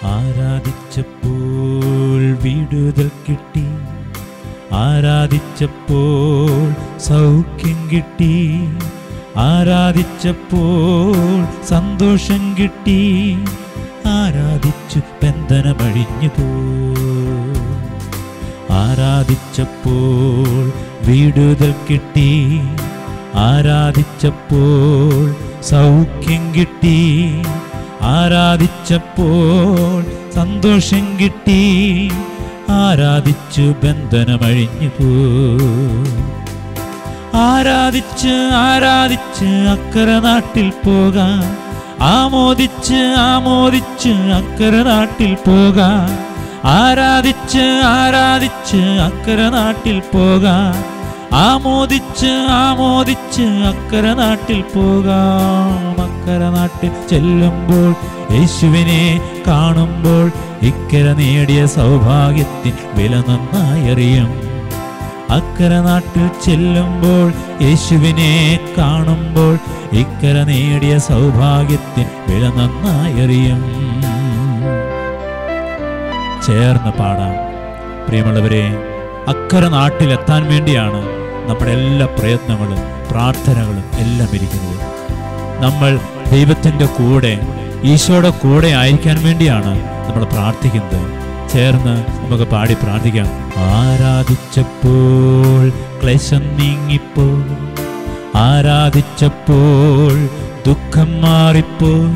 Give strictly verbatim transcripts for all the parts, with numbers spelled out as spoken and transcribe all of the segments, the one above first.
ആരാധിച്ചപ്പോൾ വിടുതൽ കിട്ടി, ആരാധിച്ചപ്പോൾ സൗഖ്യം കിട്ടി, ആരാധിച്ചപ്പോൾ സന്തോഷം കിട്ടി, ആരാധിച്ചു ബന്ധനമഴിഞ്ഞു പോ. ആരാധിച്ചപ്പോൾ വിടുതൽ കിട്ടി, ആരാധിച്ചപ്പോൾ സൗഖ്യം കിട്ടി, ആരാധിച്ചപ്പോൾ സന്തോഷം കിട്ടി, ആരാധിച്ചു ബന്ധനമഴിഞ്ഞു പോ. ആരാധിച്ച് ആരാധിച്ച് അക്കരെ നാട്ടിൽ പോകാം, ആമോദിച്ച് ആമോദിച്ച് അക്കരെ നാട്ടിൽ പോകാം, ആരാധിച്ച് ആരാധിച്ച് അക്കരെ നാട്ടിൽ പോകാം, ആമോദിച്ച് ആമോദിച്ച് അക്കരെ നാട്ടിൽ പോകാം. അക്കരെ നാട്ടിൽ ചെല്ലുമ്പോൾ യേശുവിനെ കാണുമ്പോൾ ഇക്കരെ നേടിയ സൗഭാഗ്യത്തിൻ വില നന്നായി അറിയും. അക്കരെ നാട്ടിൽ ചെല്ലുമ്പോൾ യേശുവിനെ കാണുമ്പോൾ ഇക്കരെ നേടിയ സൗഭാഗ്യത്തിൻ വില നന്നായി അറിയും. ചേർന്ന് പാടാം. പ്രിയമുള്ളവരെ, അക്കരെ നാട്ടിലെത്താൻ വേണ്ടിയാണ് നമ്മുടെ എല്ലാ പ്രയത്നങ്ങളും പ്രാർത്ഥനകളും എല്ലാം ഇരിക്കുന്നത്. നമ്മൾ ദൈവത്തിൻ്റെ കൂടെ, ഈശോയുടെ കൂടെ ആയിരിക്കാൻ വേണ്ടിയാണ് നമ്മൾ പ്രാർത്ഥിക്കുന്നത്. ചേർന്ന് നമുക്ക് പാടി പ്രാർത്ഥിക്കാം. ആരാധിച്ചപ്പോൾ ക്ലേശം നീങ്ങിപ്പോൾ, ആരാധിച്ചപ്പോൾ ദുഃഖം മാറിപ്പോൾ,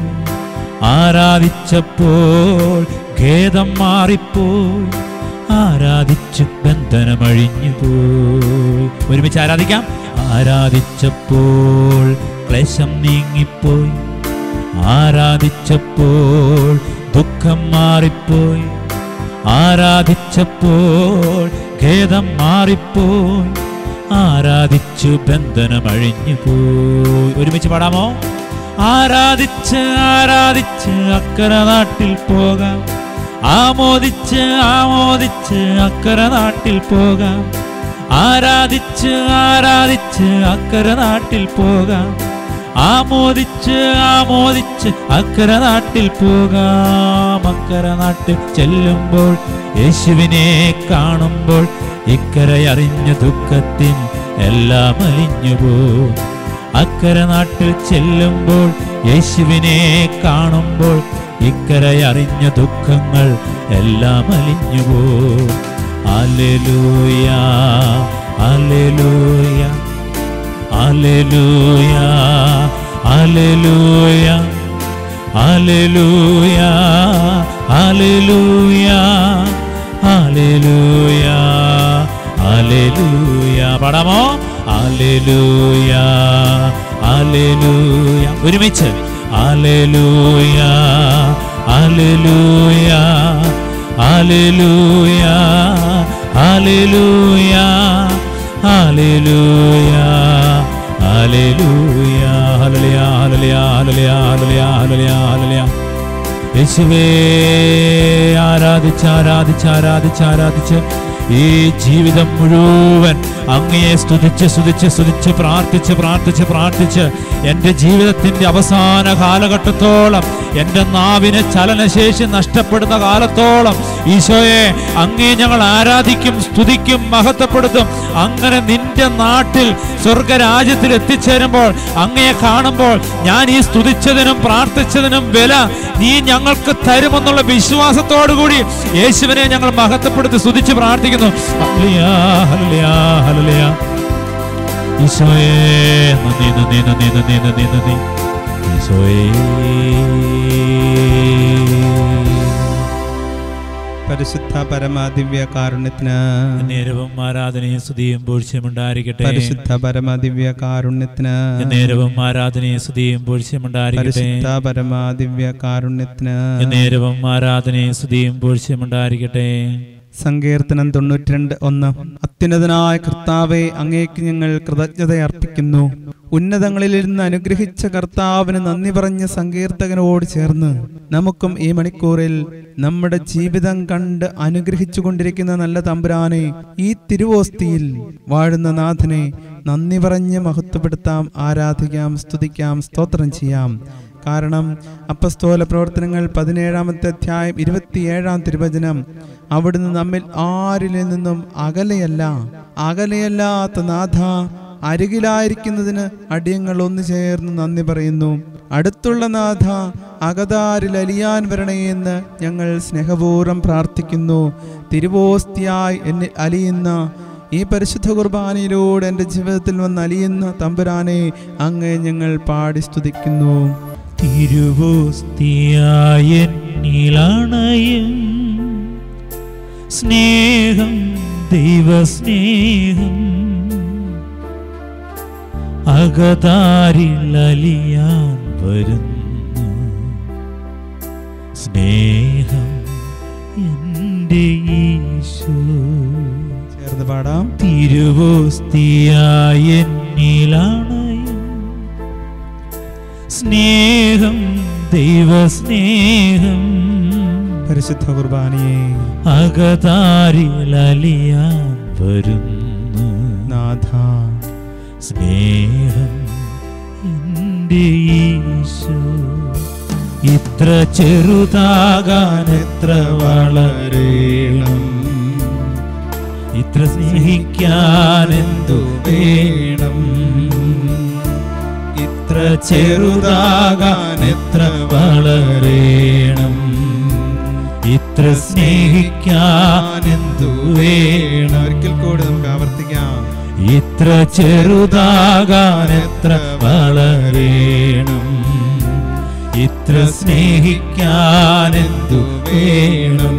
ആരാധിച്ചപ്പോൾ ഖേദം മാറിപ്പോൾ, ആരാധിച്ചു ബന്ധനമഴിഞ്ഞു പോയി. ഒരുമിച്ച് ആരാധിക്കാം. ആരാധിച്ചപ്പോൾ ക്ലേശം നീങ്ങിപ്പോയി, ആരാധിച്ചപ്പോൾ ദുഃഖം മാറിപ്പോയി, ആരാധിച്ചപ്പോൾ ഖേദം മാറിപ്പോയി, ആരാധിച്ചു ബന്ധനമഴിഞ്ഞു പോയി. ഒരുമിച്ച് പാടാമോ? ആരാധിച്ച് ആരാധിച്ച് അക്കരെ നാട്ടിൽ പോകാം, ആമോദിച്ച് ആമോദിച്ച് അക്കരെ നാട്ടിൽ പോകാം, ആരാധിച്ച് ആരാധിച്ച് അക്കരെ നാട്ടിൽ പോകാം, ആമോദിച്ച് ആമോദിച്ച് അക്കരെ നാട്ടിൽ പോകാം. അക്കരെ നാട്ടിൽ ചെല്ലുമ്പോൾ യേശുവിനെ കാണുമ്പോൾ ഇക്കരെ അറിഞ്ഞ ദുഃഖത്തിൻ എല്ലാം അലിഞ്ഞു പോകും. അക്കരെ നാട്ടിൽ ചെല്ലുമ്പോൾ യേശുവിനെ കാണുമ്പോൾ ഇക്കരെ അറിഞ്ഞ ദുഃഖങ്ങൾ എല്ലാം അലിഞ്ഞു പോകും. Hallelujah hallelujah hallelujah hallelujah hallelujah hallelujah hallelujah hallelujah. പാടാമോ? Hallelujah hallelujah. ഒരുമിച്ച് hallelujah hallelujah hallelujah hallelujah hallelujah hallelujah hallelujah hallelujah hallelujah hallelujah hallelujah. യേശുവേ, ആരാധിച്ച് ആരാധിച്ച് ആരാധിച്ച് ആരാധിച്ച് ഈ ജീവിതം മുഴുവൻ അങ്ങയെ സ്തുതിച്ച് സ്തുതിച്ച് സ്തുതിച്ച് പ്രാർത്ഥിച്ച് പ്രാർത്ഥിച്ച് പ്രാർത്ഥിച്ച് എൻ്റെ ജീവിതത്തിൻ്റെ അവസാന കാലഘട്ടത്തോളം, എൻ്റെ നാവിന് ചലനശേഷി നഷ്ടപ്പെടുന്ന കാലത്തോളം ഈശോയെ അങ്ങയെ ഞങ്ങൾ ആരാധിക്കും, സ്തുതിക്കും, മഹത്വപ്പെടുത്തും. അങ്ങനെ നിന്റെ നാട്ടിൽ സ്വർഗരാജ്യത്തിൽ എത്തിച്ചേരുമ്പോൾ അങ്ങയെ കാണുമ്പോൾ ഞാൻ ഈ സ്തുതിച്ചതിനും പ്രാർത്ഥിച്ചതിനും വില നീ ഞങ്ങൾക്ക് തരുമെന്നുള്ള വിശ്വാസത്തോടു കൂടി യേശുവിനെ ഞങ്ങൾ മഹത്വപ്പെടുത്തി സ്തുതിച്ച് പ്രാർത്ഥിക്കുന്നു. Hallelujah hallelujah hallelujah. ഈശോയേ നന്ദി നന്ദി നന്ദി നന്ദി നന്ദി നന്ദി ഈശോയേ. പരിശുദ്ധ പരമാദിവ്യ കാരുണ്യത്തിന് നേരവും ആരാധനയും സ്തുതിയും പൂഴ്ചയുമുണ്ടായിരിക്കട്ടെ. പരിശുദ്ധ പരമാദിവ്യ കാരുണ്യത്തിന് നേരവും ആരാധനയും സ്തുതിയും പൂഴ്ചയുമുണ്ടായിരിക്കട്ടെ. പരിശുദ്ധ പരമാദിവ്യ കാരുണ്യത്തിന് നേരവും ആരാധനയും സ്തുതിയും പൂഴ്ചയുമുണ്ടായിരിക്കട്ടെ. സങ്കീർത്തനം തൊണ്ണൂറ്റിരണ്ട് ഒന്ന്. അത്യുന്നതനായ കർത്താവെ, അങ്ങേക്ക് ഞങ്ങൾ കൃതജ്ഞത അർപ്പിക്കുന്നു. ഉന്നതങ്ങളിലിരുന്ന് അനുഗ്രഹിച്ച കർത്താവിന് നന്ദി പറഞ്ഞ സങ്കീർത്തകനോട് ചേർന്ന് നമുക്കും ഈ മണിക്കൂറിൽ നമ്മുടെ ജീവിതം കണ്ട് അനുഗ്രഹിച്ചു കൊണ്ടിരിക്കുന്ന നല്ല തമ്പുരാനെ, ഈ തിരുവോസ്തിയിൽ വാഴുന്ന നാഥനെ നന്ദി പറഞ്ഞ് മഹത്വപ്പെടുത്താം, ആരാധിക്കാം, സ്തുതിക്കാം, സ്തോത്രം ചെയ്യാം. കാരണം അപ്പസ്തോല പ്രവർത്തനങ്ങൾ പതിനേഴാമത്തെ അധ്യായം ഇരുപത്തിയേഴാം തിരുവചനം, അവിടുന്ന് നമ്മിൽ ആരിൽ നിന്നും അകലെയല്ല, അകലെയല്ലാത്ത നാഥ, അരികിലായിരിക്കുന്നതിന് അടിയങ്ങൾ ഒന്നു ചേർന്ന് നന്ദി പറയുന്നു. അടുത്തുള്ള നാഥ, അകതാരിൽ അലിയാൻ വരണേ എന്ന് ഞങ്ങൾ സ്നേഹപൂർവ്വം പ്രാർത്ഥിക്കുന്നു. തിരുവോസ്തിയായി എന്നിൽ അലിയുന്ന ഈ പരിശുദ്ധ കുർബാനയിലൂടെ എൻ്റെ ജീവിതത്തിൽ വന്ന് അലിയുന്ന തമ്പുരാനെ അങ്ങേ ഞങ്ങൾ പാടി സ്തുതിക്കുന്നു. തിരുവോസ്തിയായ എന്നിലണയും സ്നേഹം, ദൈവസ്നേഹം, അകതാരിൽ അലിയാൻ വരുന്നു സ്നേഹം എൻ്റെ ഈശോ. ചേർന്ന് പാടാം. തിരുവോസ്തിയായ എന്നിലണയും സ്നേഹം, ദൈവസ്നേഹം, പരിശുദ്ധ കുർബാനയെ അകതാരിൽ അലിയാൻ വരുന്നു നാഥ സ്നേഹം എൻ്റെ ഈശോ. ഇത്ര ചെറുതാകാൻ എത്ര വളരേണം, ഇത്ര സ്നേഹിക്കാൻ എന്തു വേണം, ഇത്ര ചെറുതാകാൻ എത്ര വളരേണം, ഇത്ര സ്നേഹിക്കാൻ എന്തു വേണം. ഒരിക്കൽ കൂടി നമുക്ക് ആവർത്തിക്കാം. ഇത്ര ചെറുതാകാൻ എത്ര വളരേണം, ഇത്ര സ്നേഹിക്കാൻ എന്തു വേണം.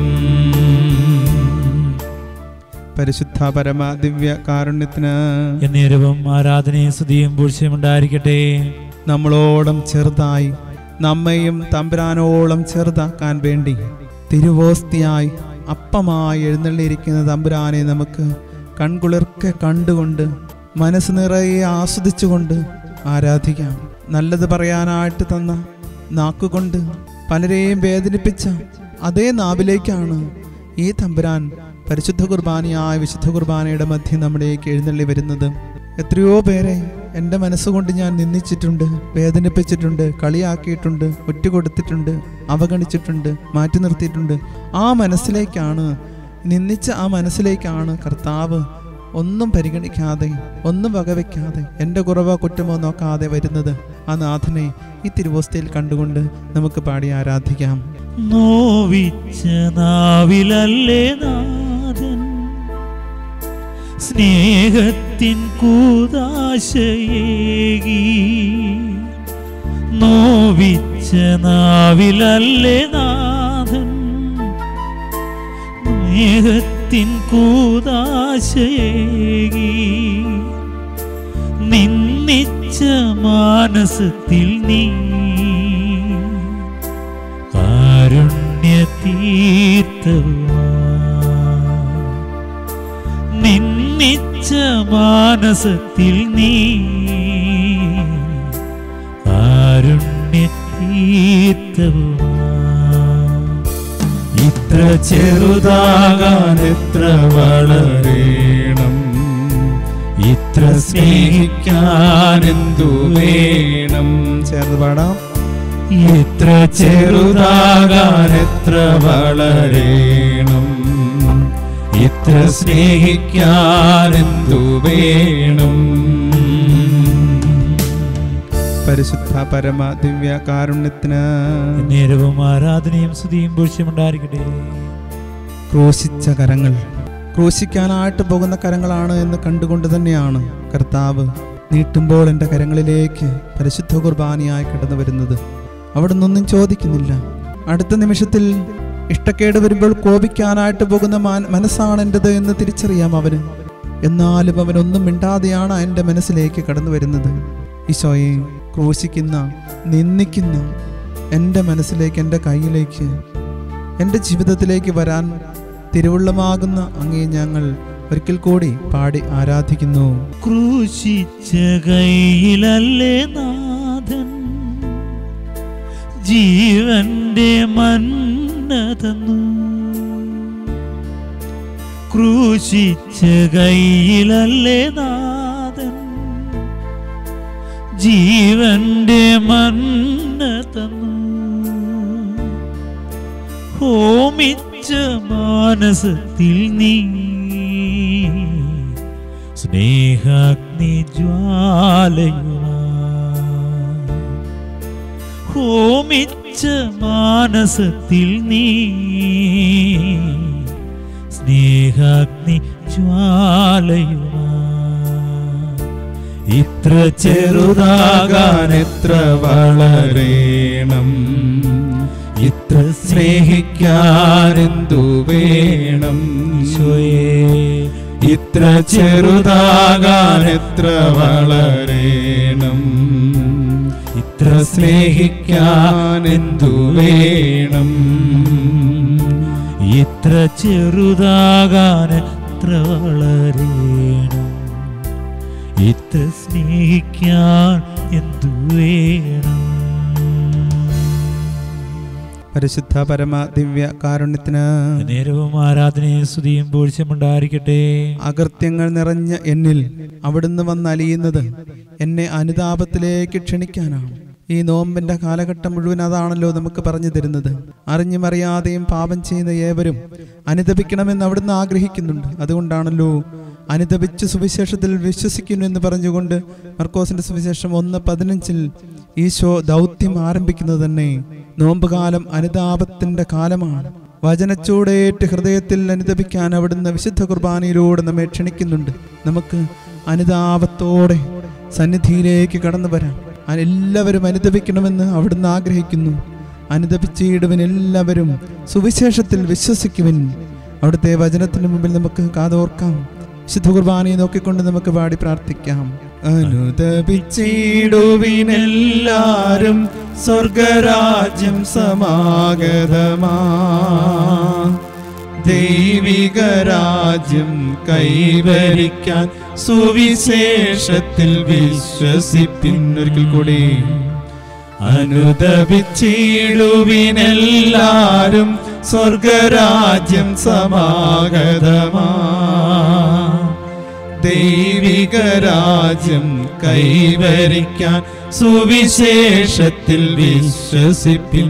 പരിശുദ്ധ പരമ ദിവ്യ കാരുണ്യത്തിന് എന്നേരവും ആരാധനയും സ്തുതിയും പൂഴ്ചയും ഉണ്ടായിരിക്കട്ടെ. നമ്മളോളം ചെറുതായി നമ്മയും തമ്പുരാനോളം ചെറുതാക്കാൻ വേണ്ടി തിരുവോസ്തിയായി അപ്പമായി എഴുന്നള്ളിയിരിക്കുന്ന തമ്പുരാനെ നമുക്ക് കൺകുളിർക്കെ കണ്ടുകൊണ്ട് മനസ്സ് നിറയെ ആസ്വദിച്ചുകൊണ്ട് ആരാധിക്കാം. നല്ലത് പറയാനായിട്ട് തന്ന നാക്കുകൊണ്ട് പലരെയും വേദനിപ്പിച്ച അതേ നാവിലേക്കാണ് ഈ തമ്പുരാൻ പരിശുദ്ധ കുർബാനയായ വിശുദ്ധ കുർബാനയുടെ മധ്യം നമ്മുടേക്ക് എഴുന്നള്ളി വരുന്നത്. എത്രയോ പേരെ എൻ്റെ മനസ്സുകൊണ്ട് ഞാൻ നിന്ദിച്ചിട്ടുണ്ട്, വേദനിപ്പിച്ചിട്ടുണ്ട്, കളിയാക്കിയിട്ടുണ്ട്, ഒറ്റുകൊടുത്തിട്ടുണ്ട്, അവഗണിച്ചിട്ടുണ്ട്, മാറ്റി നിർത്തിയിട്ടുണ്ട്. ആ മനസ്സിലേക്കാണ്, നിന്ദിച്ച ആ മനസ്സിലേക്കാണ് കർത്താവ് ഒന്നും പരിഗണിക്കാതെ, ഒന്നും വകവയ്ക്കാതെ, എൻ്റെ കുറവോ കുറ്റമോ നോക്കാതെ വരുന്നത്. ആ നാഥനെ ഈ തിരുവോസ്തിയിൽ കണ്ടുകൊണ്ട് നമുക്ക് പാടി ആരാധിക്കാം. നോവിച്ച നാവിലല്ലേ നാഥൻ സ്നേഹത്തിൻ കൂദാശയേകി, നോവിച്ച നാവിലല്ലേ നാഥൻ സ്നേഹത്തിൻ കൂദാശയേകി, നിന്നിച്ച മാനസത്തിൽ നീ കാരുണ്യതീർത്ഥവാ, നിന്നിച്ച മാനസത്തിൽ നീ കാരുണ്യതീർത്ഥവാ. ഇത്ര ചെറുതാകാൻ എത്ര വളരേണം, ഇത്ര സ്നേഹിക്കാൻ എന്തു വേണം. ചേർന്ന് പാടാം. ഇത്ര ചെറുതാകാൻ എത്ര വളരേണം, ഇത്ര സ്നേഹിക്കാൻ എന്തു വേണം. പരിശുദ്ധ പരമ ദിവ്യ കാരുണ്യത്തിന് നേരവും ആരാധനയും സ്തുതിയും പൂഴ്ചയുമുണ്ടായിരിക്കട്ടെ. ക്രൂശിച്ച കരങ്ങൾ ക്രൂശിക്കാനായിട്ട് പോകുന്ന കരങ്ങളാണ് എന്ന് കണ്ടുകൊണ്ട് തന്നെയാണ് കർത്താവ് നീട്ടുമ്പോൾ എൻ്റെ കരങ്ങളിലേക്ക് പരിശുദ്ധ കുർബാനയായി കടന്നു വരുന്നത്. അവിടെ നിന്നൊന്നും ചോദിക്കുന്നില്ല. അടുത്ത നിമിഷത്തിൽ ഇഷ്ടക്കേട് വരുമ്പോൾ കോപിക്കാനായിട്ട് പോകുന്ന മനസ്സാണ് എൻ്റെത് എന്ന് തിരിച്ചറിയാം അവന്. എന്നാലും അവനൊന്നും മിണ്ടാതെയാണ് എൻ്റെ മനസ്സിലേക്ക് കടന്നു വരുന്നത്. ഈശോയെ, ക്രൂശിക്കുന്ന, നിന്ദിക്കുന്ന എൻ്റെ മനസ്സിലേക്ക്, എൻ്റെ കയ്യിലേക്ക്, എൻ്റെ ജീവിതത്തിലേക്ക് വരാൻ തിരുവുള്ളമാകുന്ന അങ്ങേ ഞങ്ങൾ ഒരിക്കൽ കൂടി പാടി ആരാധിക്കുന്നു. ക്രൂശിച്ച കൈയിലല്ലേ നാഥൻ ജീവന്റെ മന്ന തന്നു, ക്രൂശിച്ച കൈയിലല്ലേ നാഥൻ ജീവന്റെ മന്ന തന്നു ഹോമിച്ച മാനസത്തിൽ നീ സ്നേഹാഗ്നി ജ്വാലയുമാ ഹോമിച്ച മാനസത്തിൽ നീ സ്നേഹാഗ്നി ജ്വാലയുമാ ഇത്ര ചെറുതാകാൻ എത്ര വളരേണം ഇത്ര സ്നേഹിക്കാൻ എന്തു വേണം ഈശോയേ ഇത്ര ചെറുതാകാൻ എത്ര വളരേണം ഇത്ര സ്നേഹിക്കാൻ എന്തു വേണം ഇത്ര ചെറുതാകാൻ എത്ര വളരേണം ഇത്ര സ്നേഹിക്കാൻ എന്തു വേണം. പരിശുദ്ധ പരമ ദിവ്യ കാരുണ്യത്തിന് നേരവും ആരാധനയും സ്തുതിയും പൂഴ്ചയുമുണ്ടായിരിക്കട്ടെ. അകൃത്യങ്ങൾ നിറഞ്ഞ എന്നിൽ അവിടുന്ന് വന്നലിയുന്നത് എന്നെ അനുതാപത്തിലേക്ക് ക്ഷണിക്കാനാണ്. ഈ നോമ്പിന്റെ കാലഘട്ടം മുഴുവൻ അതാണല്ലോ നമുക്ക് പറഞ്ഞു തരുന്നത്. അറിഞ്ഞും അറിയാതെയും പാപം ചെയ്യുന്ന ഏവരും അനുതപിക്കണമെന്ന് അവിടുന്ന് ആഗ്രഹിക്കുന്നുണ്ട്. അതുകൊണ്ടാണല്ലോ അനുതപിച്ച് സുവിശേഷത്തിൽ വിശ്വസിക്കുന്നു എന്ന് പറഞ്ഞുകൊണ്ട് മർക്കോസിന്റെ സുവിശേഷം ഒന്ന് പതിനഞ്ചിൽ ഈശോ ദൗത്യം ആരംഭിക്കുന്നത് തന്നെ. നോമ്പുകാലം അനുതാപത്തിന്റെ കാലമാണ്. വചനച്ചൂടേറ്റ് ഹൃദയത്തിൽ അനുതപിക്കാൻ അവിടുന്ന് വിശുദ്ധ കുർബാനയിലൂടെ നമ്മെ ക്ഷണിക്കുന്നുണ്ട്. നമുക്ക് അനുതാപത്തോടെ സന്നിധിയിലേക്ക് കടന്നു വരാം. എല്ലാവരും അനുതപിക്കണമെന്ന് അവിടുന്ന് ആഗ്രഹിക്കുന്നു. അനുതപിച്ചിടുവൻ എല്ലാവരും സുവിശേഷത്തിൽ വിശ്വസിക്കുവിൻ. അവിടുത്തെ വചനത്തിന് മുമ്പിൽ നമുക്ക് കാതോർക്കാം. വിശുദ്ധ കുർബാനയെ നോക്കിക്കൊണ്ട് നമുക്ക് പാടി പ്രാർത്ഥിക്കാം. അനുതപിച്ചിടുവിനെല്ലാരും സ്വർഗരാജ്യം സമാഗതമാ ദൈവിക രാജ്യം കൈവരിക്കാൻ സുവിശേഷത്തിൽ വിശ്വസിപ്പിൻ. ഒരിക്കൽ കൂടി അനുതപിച്ചിടുവിനെല്ലാരും സ്വർഗരാജ്യം സമാഗതമാ ദൈവിക രാജ്യം കൈവരിക്കാൻ സുവിശേഷത്തിൽ വിശ്വസിപ്പിൻ.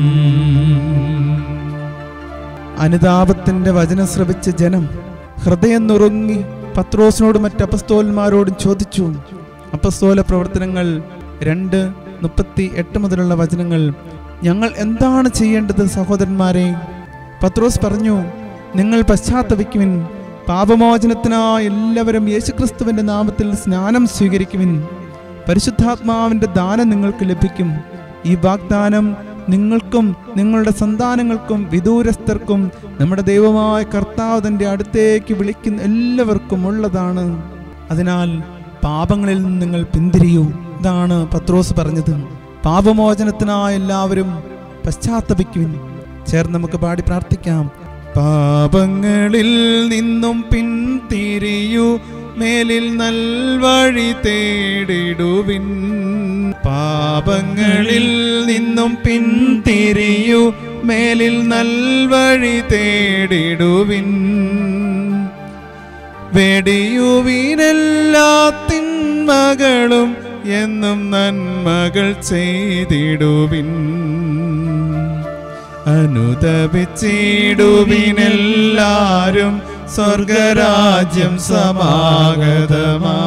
അനുതാപത്തിന്റെ വചനം ശ്രവിച്ച ജനം ഹൃദയം നുറുങ്ങി പത്രോസിനോടും മറ്റ് അപ്പസ്തോലന്മാരോടും ചോദിച്ചു. അപ്പസ്തോല പ്രവർത്തനങ്ങൾ രണ്ട് മുപ്പത്തി എട്ട് മുതലുള്ള വചനങ്ങൾ. ഞങ്ങൾ എന്താണ് ചെയ്യേണ്ടത് സഹോദരന്മാരെ? പത്രോസ് പറഞ്ഞു, നിങ്ങൾ പശ്ചാത്തപിക്കുവിൻ, പാപമോചനത്തിനായി എല്ലാവരും യേശുക്രിസ്തുവിന്റെ നാമത്തിൽ സ്നാനം സ്വീകരിക്കുവിൻ, പരിശുദ്ധാത്മാവിന്റെ ദാനം നിങ്ങൾക്ക് ലഭിക്കും. ഈ വാഗ്ദാനം നിങ്ങൾക്കും നിങ്ങളുടെ സന്താനങ്ങൾക്കും വിദൂരസ്ഥർക്കും നമ്മുടെ ദൈവമായ കർത്താവ് തന്റെ അടുത്തേക്ക് വിളിക്കുന്ന എല്ലാവർക്കും ഉള്ളതാണ്. അതിനാൽ പാപങ്ങളിൽ നിന്ന് നിങ്ങൾ പിന്തിരിയൂ. ഇതാണ് പത്രോസ് പറഞ്ഞത്. പാപമോചനത്തിനായി എല്ലാവരും പശ്ചാത്തപിക്കുവിൻ. ചേർന്ന് നമുക്ക് പാടി പ്രാർത്ഥിക്കാം. പാപങ്ങളിൽ നിന്നും പിന്തിരിയൂ, മേലിൽ നൽവഴി തേടിടുവിൻ. പാപങ്ങളിൽ നിന്നും പിന്തിരിയൂ, മേലിൽ നൽവഴി തേടിടുവിൻ. വെടിയുവിനെല്ലാ തിന്മകളും എന്നും നന്മകൾ ചെയ്തിടുവിൻ. അനുതപിച്ചിടുവിനെല്ലാരും സ്വർഗരാജ്യം സമാഗതമാ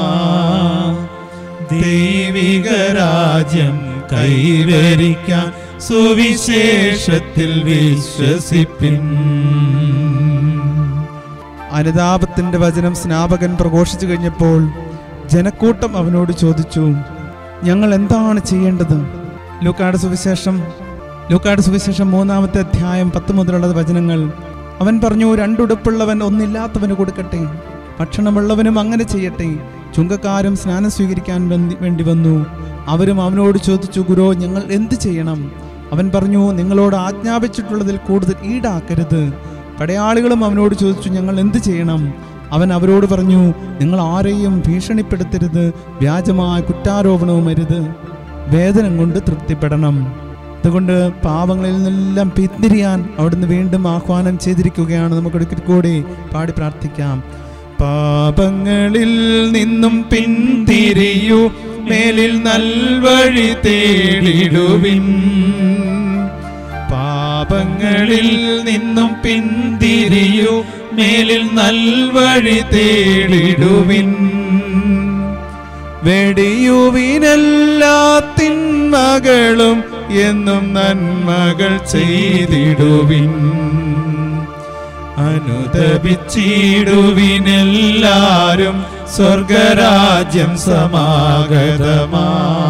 ദൈവിക രാജ്യം കൈവരിക്കാൻ സുവിശേഷത്തിൽ വിശ്വസിപ്പിൻ. അനുതാപത്തിന്റെ വചനം സ്നാപകൻ പ്രഘോഷിച്ചു കഴിഞ്ഞപ്പോൾ ജനക്കൂട്ടം അവനോട് ചോദിച്ചു, ഞങ്ങൾ എന്താണ് ചെയ്യേണ്ടത്? ലൂക്കായുടെ സുവിശേഷം ലൂക്കായുടെ സുവിശേഷം മൂന്നാമത്തെ അധ്യായം പത്ത് മുതലുള്ള വചനങ്ങൾ. അവൻ പറഞ്ഞു, രണ്ടുടുപ്പുള്ളവൻ ഒന്നില്ലാത്തവന് കൊടുക്കട്ടെ, ഭക്ഷണമുള്ളവനും അങ്ങനെ ചെയ്യട്ടെ. ചുങ്കക്കാരും സ്നാനം സ്വീകരിക്കാൻ വേണ്ടി വന്നു. അവരും അവനോട് ചോദിച്ചു, ഗുരോ, ഞങ്ങൾ എന്ത് ചെയ്യണം? അവൻ പറഞ്ഞു, നിങ്ങളോട് ആജ്ഞാപിച്ചിട്ടുള്ളതിൽ കൂടുതൽ ഈടാക്കരുത്. പടയാളികളും അവനോട് ചോദിച്ചു, ഞങ്ങൾ എന്ത് ചെയ്യണം? അവൻ അവരോട് പറഞ്ഞു, നിങ്ങൾ ആരെയും ഭീഷണിപ്പെടുത്തരുത്, വ്യാജമായ കുറ്റാരോപണവും അരുത്, വേദനം കൊണ്ട് തൃപ്തിപ്പെടണം. അതുകൊണ്ട് പാപങ്ങളിൽ നിന്നെല്ലാം പിന്തിരിയാൻ അവിടുന്ന് വീണ്ടും ആഹ്വാനം ചെയ്തിരിക്കുകയാണ്. നമുക്ക് ഒരിക്കൽ കൂടി പാടി പ്രാർത്ഥിക്കാം. പാപങ്ങളിൽ നിന്നും പിന്തിരിയൂ, മേലിൽ നൽവഴി തേടിടുവിൻ. പാപങ്ങളിൽ നിന്നും പിന്തിരിയൂ, മേലിൽ നൽവഴി തേടിടുവിൻ. വെടിയുവിനെല്ലാ തിന്മകളും എന്നും നന്മകൾ ചെയ്തിടുവിൻ. അനുദപിച്ചിടുവിനെല്ലാരും, സ്വർഗരാജ്യം സമാഗതമാ.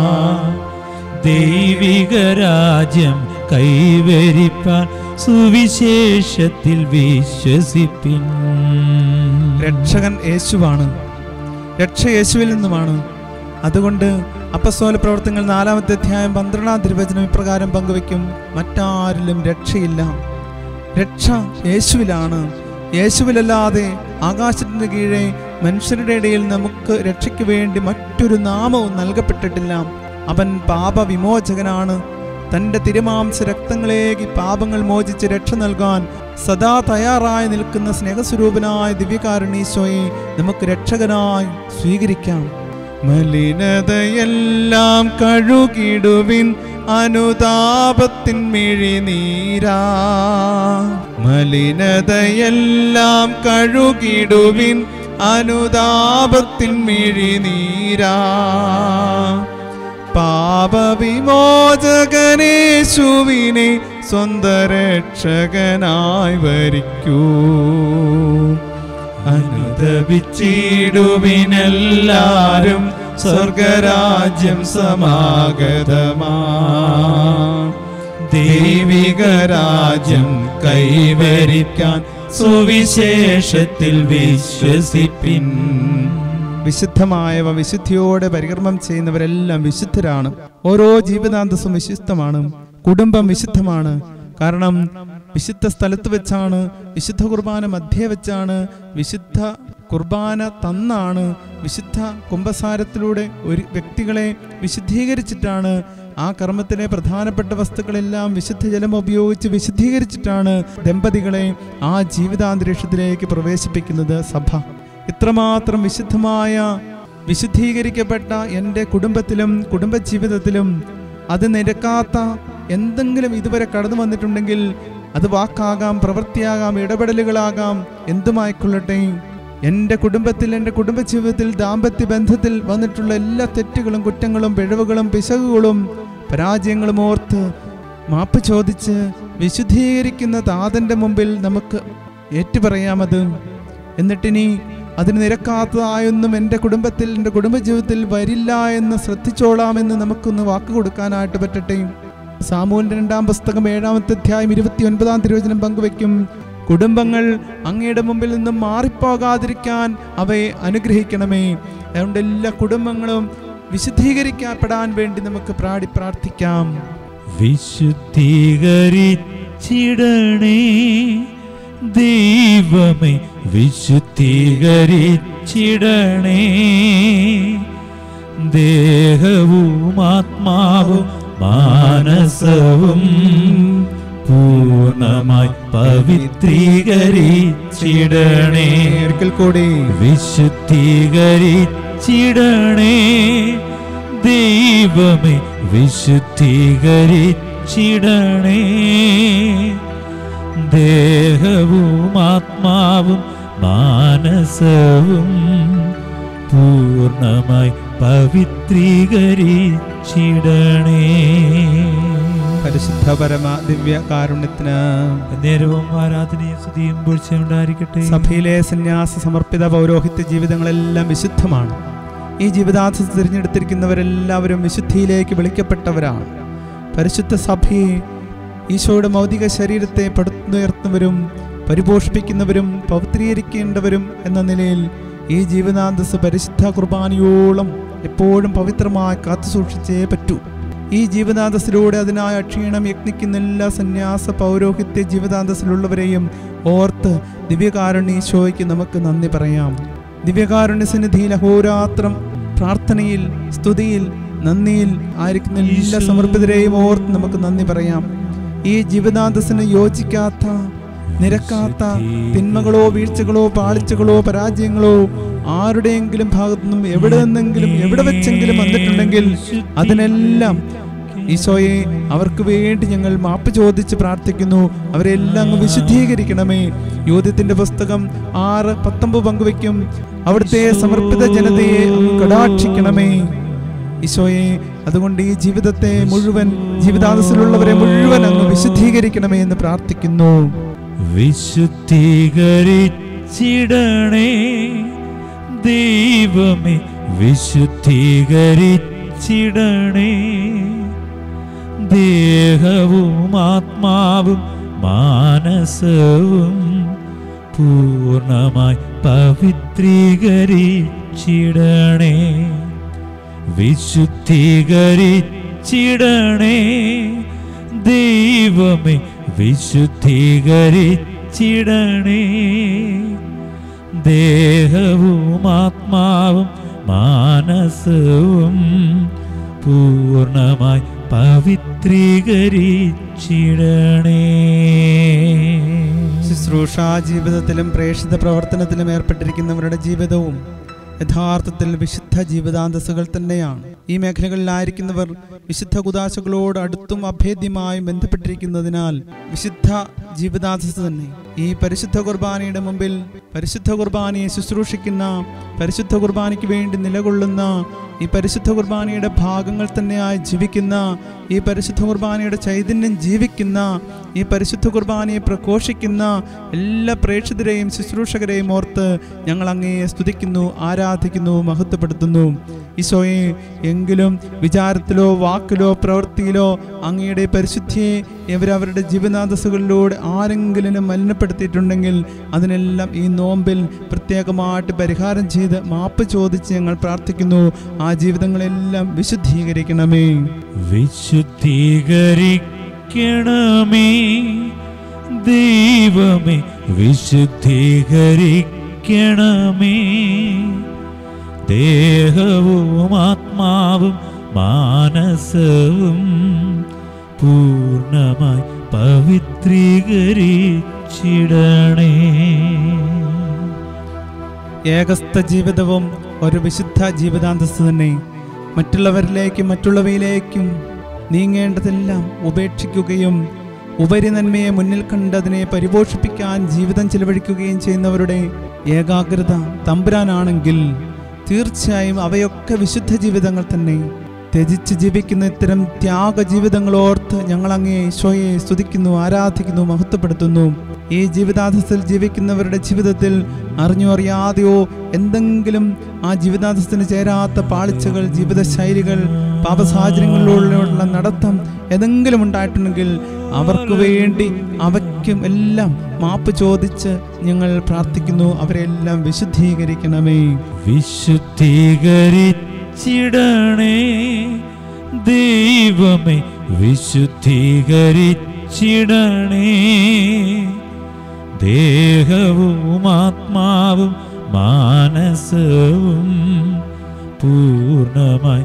ദൈവിക രാജ്യം കൈവരിപ്പാൻ സുവിശേഷത്തിൽ വിശ്വസിപ്പിൻ. രക്ഷകൻ യേശുവാണ്, രക്ഷ യേശുവിൽ നിന്നുമാണ്. അതുകൊണ്ട് അപ്പസ്തോല പ്രവർത്തനങ്ങൾ നാലാമത്തെ അധ്യായം പന്ത്രണ്ടാം തിരുവചനം ഇപ്രകാരം പങ്കുവെക്കും: മറ്റാരിലും രക്ഷയില്ല, രക്ഷ യേശുവിലാണ്. യേശുവിലല്ലാതെ ആകാശത്തിന് കീഴെ മനുഷ്യരുടെ ഇടയിൽ നമുക്ക് രക്ഷയ്ക്ക് വേണ്ടി മറ്റൊരു നാമവും നൽകപ്പെട്ടിട്ടില്ല. അവൻ പാപവിമോചകനാണ്. തൻ്റെ തിരുമാംസ രക്തങ്ങളേകി പാപങ്ങൾ മോചിച്ച് രക്ഷ നൽകാൻ സദാ തയ്യാറായി നിൽക്കുന്ന സ്നേഹസ്വരൂപനായ ദിവ്യകാരുണീശോയെ നമുക്ക് രക്ഷകനായി സ്വീകരിക്കാം. മലിനതയെല്ലാം കഴുകിടുവിൻ, അനുതാപത്തിൻ മിഴിനീരാ. മലിനതയെല്ലാം കഴുകിടുവിൻ, അനുതാപത്തിൻ മിഴിനീരാ. പാപവിമോചകനേശുവിനെ സ്വന്തം രക്ഷകനായി വരിക്കൂ. അനുദപിച്ചിടുവിനെല്ലാരും, സ്വർഗരാജ്യം സമാഗതമാ. ദൈവിക രാജ്യം കൈവരിക്കാൻ സുവിശേഷത്തിൽ വിശ്വസിപ്പിൻ. വിശുദ്ധമായവ വിശുദ്ധിയോടെ പരികർമ്മം ചെയ്യുന്നവരെല്ലാം വിശുദ്ധരാണ്. ഓരോ ജീവിതാന്തസ്സും വിശുദ്ധമാണ്. കുടുംബം വിശുദ്ധമാണ്. കാരണം വിശുദ്ധ സ്ഥലത്ത് വെച്ചാണ്, വിശുദ്ധ കുർബാന മധ്യേ വെച്ചാണ്, വിശുദ്ധ കുർബാന തന്നാണ്, വിശുദ്ധ കുംഭസാരത്തിലൂടെ ഒരു വ്യക്തികളെ വിശുദ്ധീകരിച്ചിട്ടാണ്, ആ കർമ്മത്തിലെ പ്രധാനപ്പെട്ട വസ്തുക്കളെല്ലാം വിശുദ്ധ ജലം ഉപയോഗിച്ച് വിശുദ്ധീകരിച്ചിട്ടാണ് ദമ്പതികളെ ആ ജീവിതാന്തരീക്ഷത്തിലേക്ക് പ്രവേശിപ്പിക്കുന്നത് സഭ. ഇത്രമാത്രം വിശുദ്ധമായ വിശുദ്ധീകരിക്കപ്പെട്ട എൻ്റെ കുടുംബത്തിലും കുടുംബജീവിതത്തിലും അത് നിരക്കാത്ത എന്തെങ്കിലും ഇതുവരെ കടന്നു വന്നിട്ടുണ്ടെങ്കിൽ അത് വാക്കാകാം, പ്രവൃത്തിയാകാം, ഇടപെടലുകളാകാം, എന്തുമായിക്കൊള്ളട്ടെ, എൻ്റെ കുടുംബത്തിൽ എൻ്റെ കുടുംബജീവിതത്തിൽ ദാമ്പത്യ ബന്ധത്തിൽ വന്നിട്ടുള്ള എല്ലാ തെറ്റുകളും കുറ്റങ്ങളും പിഴവുകളും പിശകുകളും പരാജയങ്ങളും ഓർത്ത് മാപ്പ് ചോദിച്ച് വിശുദ്ധീകരിക്കുന്ന താതൻ്റെ മുമ്പിൽ നമുക്ക് ഏറ്റുപറയാമത്. എന്നിട്ടിനി അതിന് നിരക്കാത്തതായൊന്നും എൻ്റെ കുടുംബത്തിൽ എൻ്റെ കുടുംബജീവിതത്തിൽ വരില്ല എന്ന് ശ്രദ്ധിച്ചോളാമെന്ന് നമുക്കൊന്ന് വാക്ക് കൊടുക്കാനായിട്ട് പറ്റട്ടെ. സാമൂഹ്യ രണ്ടാം പുസ്തകം ഏഴാമത്തെ അധ്യായം ഇരുപത്തി ഒൻപതാം തിരുവചനം പങ്കുവെക്കും: കുടുംബങ്ങൾ അങ്ങയുടെ മുമ്പിൽ നിന്നും മാറിപ്പോകാതിരിക്കാൻ അവയെ അനുഗ്രഹിക്കണമേ. അതുകൊണ്ട് എല്ലാ കുടുംബങ്ങളും വിശുദ്ധീകരിക്കപ്പെടാൻ വേണ്ടി നമുക്ക് പ്രാടി പ്രാർത്ഥിക്കാം. വിശുദ്ധീകരിച്ചിടണേ ദൈവമേ, വിശുദ്ധീകരിച്ചിടണേ. ദേഹവും ആത്മാവും മാനസവും പൂർണ്ണമായി പവിത്രീകരിച്ചിടണേ. ഒരിക്കൽ കൂടി വിശുദ്ധീകരിച്ചിടണേ ദൈവമേ, വിശുദ്ധീകരിച്ചിടണേ. ദേഹവും ആത്മാവും മാനസവും പൂർണ്ണമായി പവിത്രീകരിച്ചിടണേ. പരിശുദ്ധ പരമ ദിവ്യ കാരുണ്യത്തിന് നേരവും ആരാധനയും സ്തുതിയും പുകഴ്ചയുണ്ടായിരിക്കട്ടെ. സഭയിലെ സന്യാസ സമർപ്പിത പൗരോഹിത്യ ജീവിതങ്ങളെല്ലാം വിശുദ്ധമാണ്. ഈ ജീവിതാർത്ഥ തിരഞ്ഞെടുത്തിരിക്കുന്നവരെല്ലാവരും വിശുദ്ധിയിലേക്ക് വിളിക്കപ്പെട്ടവരാണ്. പരിശുദ്ധ സഭയെ ഈശോയുടെ ഭൗതിക ശരീരത്തെ പടുത്തുയർത്തുന്നവരും പരിപോഷിപ്പിക്കുന്നവരും പവിത്രീകരിക്കേണ്ടവരും എന്ന നിലയിൽ ഈ ജീവിതാന്തസ് പരിശുദ്ധ കുർബാനയോളം എപ്പോഴും പവിത്രമായി കാത്തുസൂക്ഷിച്ചേ പറ്റൂ. ഈ ജീവിതാന്തസ്സിലൂടെ അതിനായി അക്ഷീണം യത്നിക്കുന്ന എല്ലാ സന്യാസ പൗരോഹിത്യ ജീവിതാന്തസ്സിലുള്ളവരെയും ഓർത്ത് ദിവ്യകാരുണ്യ ഈശോയ്ക്ക് നമുക്ക് നന്ദി പറയാം. ദിവ്യകാരുണ്യ സന്നിധിയിൽ അഹോരാത്രം പ്രാർത്ഥനയിൽ, സ്തുതിയിൽ, നന്ദിയിൽ ആയിരിക്കുന്ന എല്ലാ സമർപ്പിതരെയും ഓർത്ത് നമുക്ക് നന്ദി പറയാം. ഈ ജീവിതാന്തസ്സിന് യോജിക്കാത്ത നിരക്കാത്ത തിന്മകളോ വീഴ്ചകളോ പാളിച്ചകളോ പരാജയങ്ങളോ ആരുടെയെങ്കിലും ഭാഗത്തു നിന്നും എവിടെ നിന്നെങ്കിലും എവിടെ വെച്ചെങ്കിലും വന്നിട്ടുണ്ടെങ്കിൽ അതിനെല്ലാം ഈശോയെ അവർക്ക് വേണ്ടി ഞങ്ങൾ മാപ്പ് ചോദിച്ച് പ്രാർത്ഥിക്കുന്നു. അവരെല്ലാം അങ്ങ് വിശുദ്ധീകരിക്കണമേ. യോദ്യത്തിന്റെ പുസ്തകം ആറ് പത്തൊമ്പത് പങ്കുവയ്ക്കും. അവിടുത്തെ സമർപ്പിത ജനതയെ അങ്ങ് കടാക്ഷിക്കണമേ ഈശോയെ. അതുകൊണ്ട് ഈ ജീവിതത്തെ മുഴുവൻ, ജീവിതാന്തസ്സിലുള്ളവരെ മുഴുവൻ അങ്ങ് വിശുദ്ധീകരിക്കണമേ എന്ന് പ്രാർത്ഥിക്കുന്നു. വിശുദ്ധീകരിച്ചിടണേ ദൈവമേ, വിശുദ്ധീകരിച്ചിടണേ. ദേഹവും ആത്മാവും മാനസവും പൂർണ്ണമായി പവിത്രീകരിച്ചിടണേ. വിശുദ്ധീകരിച്ചിടണേ ദൈവമേ, വിശുദ്ധീകരിച്ചിടണേ. ദേഹവും ആത്മാവും മാനസവും പൂർണ്ണമായി പവിത്രീകരിച്ചിടണേ. ശുശ്രൂഷാ ജീവിതത്തിലും പ്രേക്ഷിത പ്രവർത്തനത്തിലും ഏർപ്പെട്ടിരിക്കുന്നവരുടെ ജീവിതവും യഥാർത്ഥത്തിൽ വിശുദ്ധ ജീവിതാന്തസ്സുകൾ തന്നെയാണ്. ഈ മേഖലകളിലായിരിക്കുന്നവർ വിശുദ്ധ കുദാശകളോട് അടുത്തും അഭേദ്യമായും ബന്ധപ്പെട്ടിരിക്കുന്നതിനാൽ വിശുദ്ധ ജീവിതാന്തസ്സ് തന്നെ. ഈ പരിശുദ്ധ കുർബാനയുടെ മുമ്പിൽ പരിശുദ്ധ കുർബാനയെ ശുശ്രൂഷിക്കുന്ന, പരിശുദ്ധ കുർബാനയ്ക്ക് വേണ്ടി നിലകൊള്ളുന്ന, ഈ പരിശുദ്ധ കുർബാനയുടെ ഭാഗങ്ങൾ തന്നെയായി ജീവിക്കുന്ന, ഈ പരിശുദ്ധ കുർബാനയുടെ ചൈതന്യം ജീവിക്കുന്ന, ഈ പരിശുദ്ധ കുർബാനയെ പ്രഘോഷിക്കുന്ന എല്ലാ പ്രേക്ഷിതരെയും ശുശ്രൂഷകരെയും ഓർത്ത് ഞങ്ങൾ അങ്ങയെ സ്തുതിക്കുന്നു, ആരാധിക്കുന്നു, മഹത്വപ്പെടുത്തുന്നു. ഈശോയെ, എങ്കിലും വിചാരത്തിലോ വാക്കിലോ പ്രവൃത്തിയിലോ അങ്ങയുടെ പരിശുദ്ധിയെ ഇവരവരുടെ ജീവിതാന്തസ്സുകളിലൂടെ ആരെങ്കിലും മലിനപ്പെടുത്തിയിട്ടുണ്ടെങ്കിൽ അതിനെല്ലാം ഈ നോമ്പിൽ പ്രത്യേകമായിട്ട് പരിഹാരം ചെയ്ത് മാപ്പ് ചോദിച്ച് ഞങ്ങൾ പ്രാർത്ഥിക്കുന്നു. ആ ജീവിതങ്ങളെല്ലാം വിശുദ്ധീകരിക്കണമേ. വിശുദ്ധീകരിക്കണമേ ദൈവമേ, വിശുദ്ധീകരിക്കണമേ. ദേഹവും ആത്മാവും മാനസവും പൂർണ്ണമായി പവിത്രീകരിച്ചിടണേ. ഏകസ്ഥ ജീവിതവും ഒരു വിശുദ്ധ ജീവിതാന്തസ്സ് തന്നെ. മറ്റുള്ളവരിലേക്കും മറ്റുള്ളവയിലേക്കും നീങ്ങേണ്ടതെല്ലാം ഉപേക്ഷിക്കുകയും ഉപരി നന്മയെ മുന്നിൽ കണ്ട് അതിനെ പരിപോഷിപ്പിക്കാൻ ജീവിതം ചെലവഴിക്കുകയും ചെയ്യുന്നവരുടെ ഏകാഗ്രത തമ്പുരാനാണെങ്കിൽ തീർച്ചയായും അവയൊക്കെ വിശുദ്ധ ജീവിതങ്ങൾ തന്നെ. ത്യജിച്ച് ജീവിക്കുന്ന ഇത്തരം ത്യാഗ ജീവിതങ്ങളോർത്ത് ഞങ്ങൾ അങ്ങേ ഈശോയെ സ്തുതിക്കുന്നു, ആരാധിക്കുന്നു, മഹത്വപ്പെടുത്തുന്നു. ഈ ജീവിതാന്തസ്സിൽ ജീവിക്കുന്നവരുടെ ജീവിതത്തിൽ അറിഞ്ഞോ അറിയാതെയോ എന്തെങ്കിലും ആ ജീവിതാന്തസ്സിന് ചേരാത്ത പാളിച്ചകൾ, ജീവിതശൈലികൾ, പാപസാഹചര്യങ്ങളിലുള്ള നടത്തം ഏതെങ്കിലും ഉണ്ടായിട്ടുണ്ടെങ്കിൽ അവർക്ക് വേണ്ടി അവയ്ക്കും എല്ലാം മാപ്പ് ചോദിച്ച് ഞങ്ങൾ പ്രാർത്ഥിക്കുന്നു. അവരെല്ലാം വിശുദ്ധീകരിക്കണമേ. വിശുദ്ധീകരിച്ചിടണേ ദൈവമേ, വിശുദ്ധീകരിച്ചിടണേ. ദേഹവും ആത്മാവും മാനസവും പൂർണ്ണമായി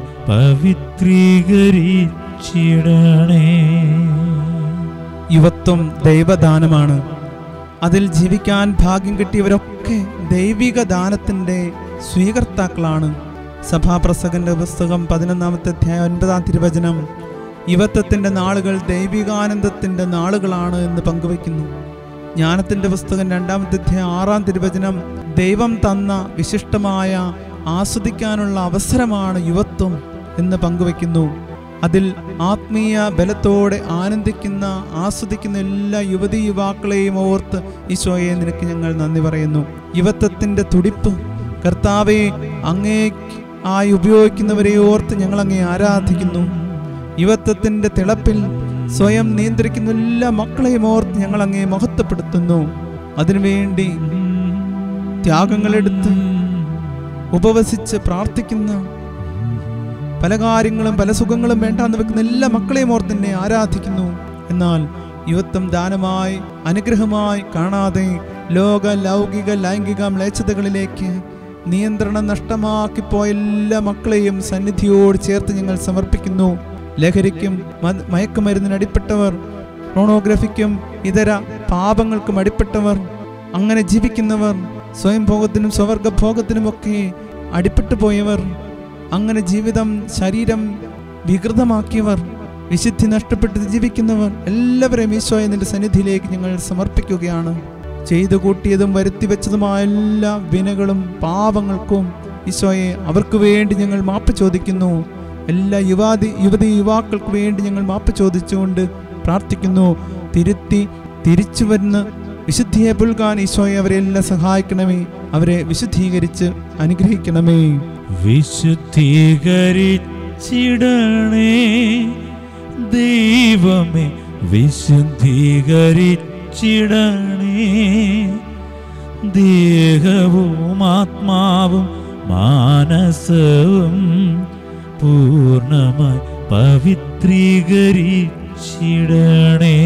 പവിത്രീകരിച്ചിടണേ. യുവത്വം ദൈവദാനമാണ്. അതിൽ ജീവിക്കാൻ ഭാഗ്യം കിട്ടിയവരൊക്കെ ദൈവിക ദാനത്തിൻ്റെ സ്വീകർത്താക്കളാണ്. സഭാപ്രസംഗന്റെ പുസ്തകം പതിനൊന്നാമത്തെ അധ്യായം ഒൻപതാം തിരുവചനം യുവത്വത്തിൻ്റെ നാളുകൾ ദൈവികാനന്ദത്തിൻ്റെ നാളുകളാണ് എന്ന് പങ്കുവയ്ക്കുന്നു. ജ്ഞാനത്തിൻ്റെ പുസ്തകം രണ്ടാമത്തെ അധ്യായം ആറാം തിരുവചനം ദൈവം തന്ന വിശിഷ്ടമായ ആസ്വദിക്കാനുള്ള അവസരമാണ് യുവത്വം എന്ന് പങ്കുവയ്ക്കുന്നു. അതിൽ ആത്മീയ ബലത്തോടെ ആനന്ദിക്കുന്ന, ആസ്വദിക്കുന്ന എല്ലാ യുവതീ യുവാക്കളെയും ഓർത്ത് ഈശോയെ നിനക്ക് ഞങ്ങൾ നന്ദി പറയുന്നു. യുവത്വത്തിൻ്റെ തുടിപ്പ് കർത്താവെ അങ്ങേ ആയി ഉപയോഗിക്കുന്നവരെ ഓർത്ത് ഞങ്ങൾ അങ്ങേ ആരാധിക്കുന്നു. യുവത്വത്തിൻ്റെ തിളപ്പിൽ സ്വയം നിയന്ത്രിക്കുന്ന എല്ലാ മക്കളെയും ഓർത്ത് ഞങ്ങൾ അങ്ങേ മഹത്വപ്പെടുത്തുന്നു. അതിനുവേണ്ടി ത്യാഗങ്ങളെടുത്ത് ഉപവസിച്ച് പ്രാർത്ഥിക്കുന്ന, പല കാര്യങ്ങളും പല സുഖങ്ങളും വേണ്ടാന്ന് വെക്കുന്ന എല്ലാ മക്കളെയും ഓർത്ത് തന്നെ ആരാധിക്കുന്നു. എന്നാൽ യുവത്വം ദാനമായി അനുഗ്രഹമായി കാണാതെ ലോക ലൗകിക ലൈംഗിക മ്ലേച്ഛതകളിലേക്ക് നിയന്ത്രണം നഷ്ടമാക്കിപ്പോയ എല്ലാ മക്കളെയും സന്നിധിയോട് ചേർത്ത് ഞങ്ങൾ സമർപ്പിക്കുന്നു. ലഹരിക്കും മയക്കുമരുന്നിന് അടിപ്പെട്ടവർ, ഫോണോഗ്രഫിക്കും ഇതര പാപങ്ങൾക്കും അടിപ്പെട്ടവർ, അങ്ങനെ ജീവിക്കുന്നവർ, സ്വയം ഭോഗത്തിനും സ്വവർഗ ഭോഗത്തിനുമൊക്കെ അടിപ്പെട്ടു പോയവർ, അങ്ങനെ ജീവിതം ശരീരം വികൃതമാക്കിയവർ, വിശുദ്ധി നഷ്ടപ്പെട്ട് ജീവിക്കുന്നവർ എല്ലാവരെയും ഈശോയെ നിന്റെ സന്നിധിയിലേക്ക് ഞങ്ങൾ സമർപ്പിക്കുകയാണ്. ചെയ്തു കൂട്ടിയതും വരുത്തി വെച്ചതുമായ എല്ലാ വിനകളും പാപങ്ങൾക്കും ഈശോയെ അവർക്ക് വേണ്ടി ഞങ്ങൾ മാപ്പ് ചോദിക്കുന്നു. എല്ലാ യുവാതി യുവതി യുവാക്കൾക്ക് വേണ്ടി ഞങ്ങൾ മാപ്പ് ചോദിച്ചുകൊണ്ട് പ്രാർത്ഥിക്കുന്നു. തിരുത്തി തിരിച്ചു വരുന്ന വിശുദ്ധിയെ പുൽകാൻ ഈശോയെ അവരെ എല്ലാം സഹായിക്കണമേ. അവരെ വിശുദ്ധീകരിച്ച് അനുഗ്രഹിക്കണമേ. വിശുദ്ധീകരിച്ചിടണേ ദൈവമേ, വിശുദ്ധീകരിച്ചിടണേ. ദേഹവും ആത്മാവും മാനസവും പൂർണ്ണമായി പവിത്രീകരിച്ചിടണേ.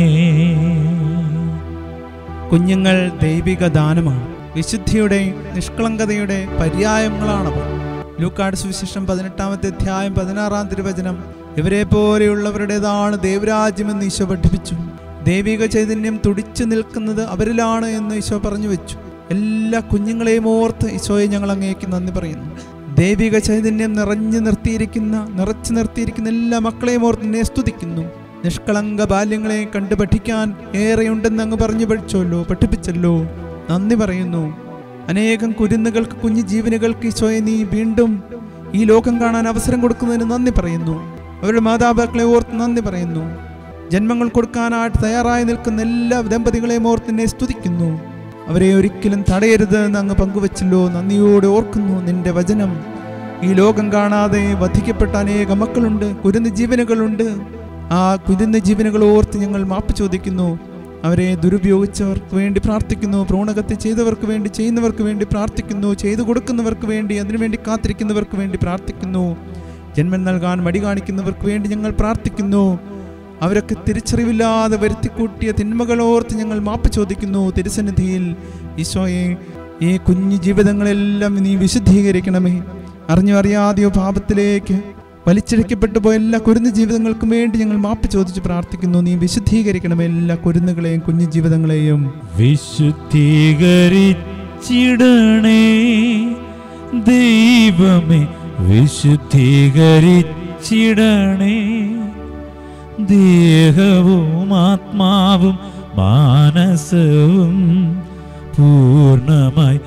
കുഞ്ഞുങ്ങൾ ദൈവിക ദാനമാണ്. വിശുദ്ധിയുടെ നിഷ്കളങ്കതയുടെ പര്യായങ്ങളാണവർ. ലൂക്കാട് സുവിശേഷം പതിനെട്ടാമത്തെ അധ്യായം പതിനാറാം തിരുവചനം, ഇവരെ പോലെയുള്ളവരുടേതാണ് ദൈവരാജ്യമെന്ന് ഈശോ പഠിപ്പിച്ചു. ദൈവിക ചൈതന്യം തുടിച്ചു നിൽക്കുന്നത് അവരിലാണ് എന്ന് ഈശോ പറഞ്ഞു വെച്ചു. എല്ലാ കുഞ്ഞുങ്ങളെയും ഓർത്ത് ഈശോയെ ഞങ്ങൾ അങ്ങേക്ക് നന്ദി പറയുന്നു. ദൈവിക ചൈതന്യം നിറഞ്ഞു നിർത്തിയിരിക്കുന്ന നിറച്ചു നിർത്തിയിരിക്കുന്ന എല്ലാ മക്കളെയും ഓർത്ത് നിന്നെ സ്തുതിക്കുന്നു. നിഷ്കളങ്ക ബാല്യങ്ങളെ കണ്ടു പഠിക്കാൻ ഏറെയുണ്ടെന്ന് അങ്ങ് പറഞ്ഞു പഠിച്ചല്ലോ, പഠിപ്പിച്ചല്ലോ. നന്ദി പറയുന്നു. അനേകം കുരുന്നുകൾക്ക്, കുഞ്ഞു ജീവനുകൾക്ക് ഈശോയെ നീ വീണ്ടും ഈ ലോകം കാണാൻ അവസരം കൊടുക്കുന്നതിന് നന്ദി പറയുന്നു. അവരുടെ മാതാപിതാക്കളെ ഓർത്ത് നന്ദി പറയുന്നു. ജന്മങ്ങൾ കൊടുക്കാനായിട്ട് തയ്യാറായി നിൽക്കുന്ന എല്ലാ ദമ്പതികളെയും ഓർത്ത് നിന്നെ സ്തുതിക്കുന്നു. അവരെ ഒരിക്കലും തടയരുത് എന്ന് അങ്ങ് പങ്കുവച്ചല്ലോ. നന്ദിയോടെ ഓർക്കുന്നു. നിന്റെ വചനം, ഈ ലോകം കാണാതെ വധിക്കപ്പെട്ട അനേക മക്കളുണ്ട്, കുരുന്ന് ജീവനുകളുണ്ട്. ആ കുരുന്ന് ജീവനുകൾ ഓർത്ത് ഞങ്ങൾ മാപ്പ് ചോദിക്കുന്നു. അവരെ ദുരുപയോഗിച്ചവർക്ക് വേണ്ടി പ്രാർത്ഥിക്കുന്നു. ഭ്രൂണഹത്യ ചെയ്തവർക്ക് വേണ്ടി, ചെയ്യുന്നവർക്ക് വേണ്ടി പ്രാർത്ഥിക്കുന്നു. ചെയ്തു കൊടുക്കുന്നവർക്ക് വേണ്ടി, അതിനുവേണ്ടി കാത്തിരിക്കുന്നവർക്ക് വേണ്ടി പ്രാർത്ഥിക്കുന്നു. ജന്മം നൽകാൻ മടി കാണിക്കുന്നവർക്ക് വേണ്ടി ഞങ്ങൾ പ്രാർത്ഥിക്കുന്നു. അവരൊക്കെ തിരിച്ചറിവില്ലാതെ വരുത്തിക്കൂട്ടിയ തിന്മകളോർത്ത് ഞങ്ങൾ മാപ്പ് ചോദിക്കുന്നു. തിരുസന്നിധിയിൽ ഈശോയെ, ഈ കുഞ്ഞു ജീവിതങ്ങളെല്ലാം നീ വിശുദ്ധീകരിക്കണമേ. അറിഞ്ഞോ അറിയാതെയോ പാപത്തിലേക്ക് വലിച്ചിഴക്കപ്പെട്ടു പോയ എല്ലാ കുരുന്നു ജീവിതങ്ങൾക്കും വേണ്ടി ഞങ്ങൾ മാപ്പ് ചോദിച്ച് പ്രാർത്ഥിക്കുന്നു. നീ വിശുദ്ധീകരിക്കണമേ എല്ലാ കുരുന്നുകളെയും കുഞ്ഞു ജീവിതങ്ങളെയും. വിശുദ്ധീകരിച്ചിടണേ ദൈവമേ, വിശുദ്ധീകരിച്ചിടണേ. ദേഹവും ആത്മാവും മാനസവും പൂർണ്ണമായി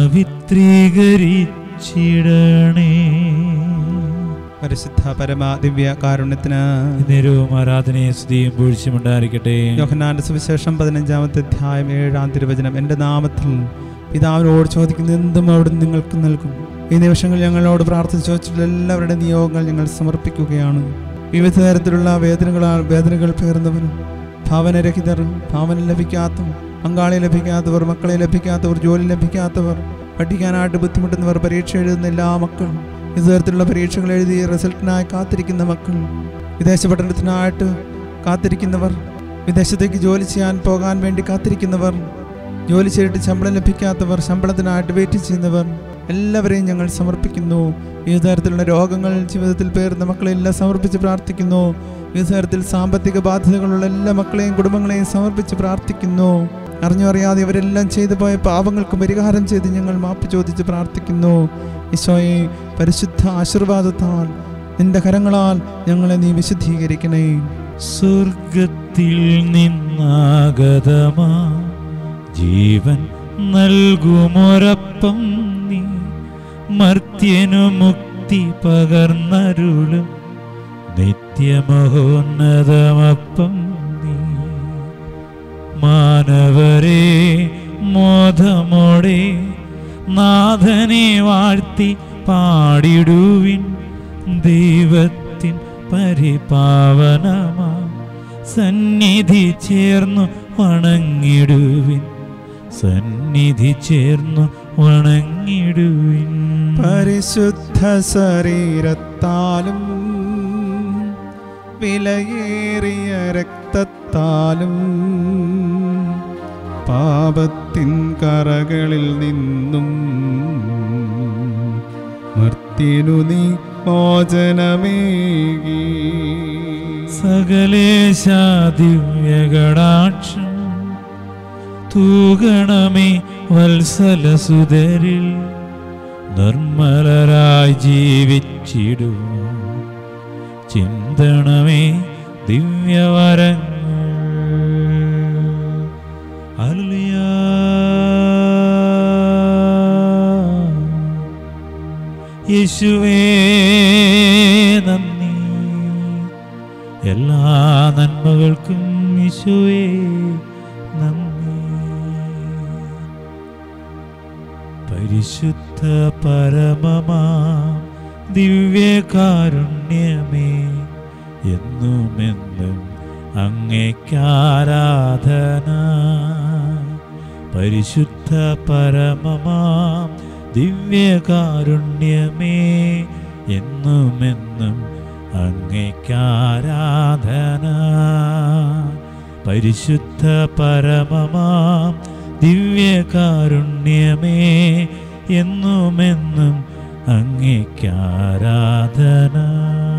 പവിത്രീകരിച്ചിടണേ. പരിശുദ്ധ പരമ ദിവ്യ കാരുണ്യത്തിന് നേരവും ആരാധനയും സ്തുതിയും വീഴ്ചയും ഉണ്ടായിരിക്കട്ടെ. യോഹന്നാന്റെ സുവിശേഷം പതിനഞ്ചാമത്തെ അധ്യായം ഏഴാം തിരുവചനം, എൻ്റെ നാമത്തിൽ പിതാവിനോട് ചോദിക്കുന്ന എന്തും അവിടുന്ന് നിങ്ങൾക്ക് നൽകും. ഈ നിമിഷങ്ങളിൽ ഞങ്ങളോട് പ്രാർത്ഥിച്ച് ചോദിച്ചിട്ടുള്ള എല്ലാവരുടെ നിയോഗങ്ങൾ ഞങ്ങൾ സമർപ്പിക്കുകയാണ്. വിവിധ തരത്തിലുള്ള വേദനകളാൽ വേദനകൾ പേർന്നവരും, ഭാവനരഹിതർ, ഭാവന ലഭിക്കാത്തവർ, പങ്കാളി ലഭിക്കാത്തവർ, മക്കളെ ലഭിക്കാത്തവർ, ജോലി ലഭിക്കാത്തവർ, പഠിക്കാനായിട്ട് ബുദ്ധിമുട്ടുന്നവർ, പരീക്ഷ എഴുതുന്ന എല്ലാ മക്കളും, ഇത്തരത്തിലുള്ള പരീക്ഷകൾ എഴുതി റിസൾട്ടിനായി കാത്തിരിക്കുന്ന മക്കൾ, വിദേശ പഠനത്തിനായിട്ട് കാത്തിരിക്കുന്നവർ, വിദേശത്തേക്ക് ജോലി ചെയ്യാൻ പോകാൻ വേണ്ടി കാത്തിരിക്കുന്നവർ, ജോലി ചെയ്തിട്ട് ശമ്പളം ലഭിക്കാത്തവർ, ശമ്പളത്തിനായിട്ട് വെയിറ്റ് ചെയ്യുന്നവർ, എല്ലാവരെയും ഞങ്ങൾ സമർപ്പിക്കുന്നു. വിവിധ തരത്തിലുള്ള രോഗങ്ങൾ ജീവിതത്തിൽ പേരുന്ന മക്കളെല്ലാം സമർപ്പിച്ച് പ്രാർത്ഥിക്കുന്നു. വിവിധ തരത്തിൽ സാമ്പത്തിക ബാധ്യതകളുള്ള എല്ലാ മക്കളെയും കുടുംബങ്ങളെയും സമർപ്പിച്ച് പ്രാർത്ഥിക്കുന്നു. അറിഞ്ഞു അറിയാതെ ഇവരെല്ലാം ചെയ്തു പോയ പാപങ്ങൾക്ക് പരിഹാരം ചെയ്ത് ഞങ്ങൾ മാപ്പ് ചോദിച്ച് പ്രാർത്ഥിക്കുന്നു. ഈശോയെ, പരിശുദ്ധ ആശീർവാദത്താൽ നിന്റെ കരങ്ങളാൽ ഞങ്ങളെ നീ വിശുദ്ധീകരിക്കണേ. സ്വർഗത്തിൽ നിന്നാഗതമാ ജീവൻ നൽകുമൊരപ്പം നീ, മർത്യനു മുക്തി പകർന്നരുളും നിത്യമഹോന്നതമപ്പം നീ. മാനവരെ മോദമോടെ നാഥനെ വാഴ്ത്തി പാടിടുവിൻ. ദൈവത്തിൻ പരിപാവനമാ സന്നിധി ചേർന്നു വണങ്ങിടുവിൻ. സന്നിധി ചേർന്നു വണങ്ങിടുവിൻ. പരിശുദ്ധ ശരീരത്താലും വിലയേറിയ രക്തത്താലും പാപത്തിൻ കറകളിൽ നിന്നും മർത്യനു നീ മോചനമേകി. സകലേശ ദിവ്യകടാക്ഷം തൂകണമേ വത്സലസുതരിൽ നിർമ്മലരായി ജീവിച്ചിടും ചിന്തണമേ ദിവ്യവരങ്ങൾ. ഹല്ലേലൂയ. യേശുവേ നന്ദി, എല്ലാ നന്മകൾക്കും യേശുവേ നന്ദി. പരിശുദ്ധ പരമമാ ദിവ്യകാരുണ്യമേ, എന്നുമെന്നും അങ്ങേക്കാരാധന. പരിശുദ്ധ പരമമാ ദിവ്യകാരുണ്യമേ, എന്നുമെന്നും അങ്ങേക്കാരാധന. പരിശുദ്ധ പരമമാ ദിവ്യകാരുണ്യമേ, എന്നുമെന്നും അങ്ങേക്കാരാധന.